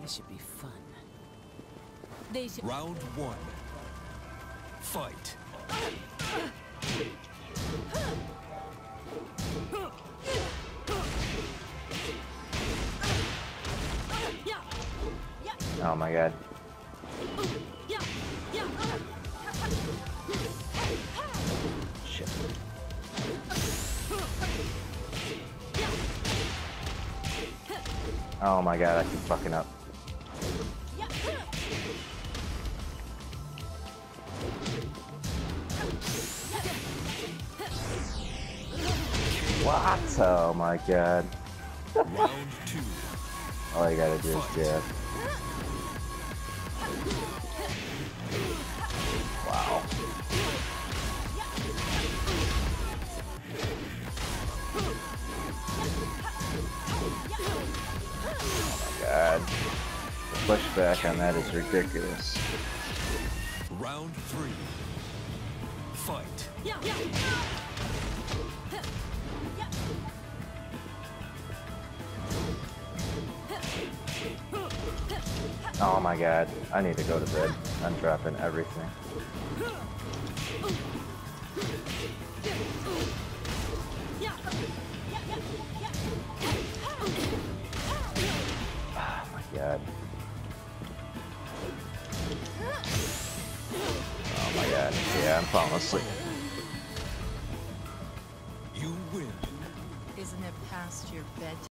This should be fun. Round one. Fight. Oh my god. Shit. Oh my god, I keep fucking up. What? Oh my god. Round two. All you gotta do is jab. Wow. Oh my god. The pushback on that is ridiculous. Round three. Fight. Oh my god. I need to go to bed. I'm dropping everything. Oh my god. Oh my god. Yeah, I'm falling asleep. You win. Isn't it past your bedtime?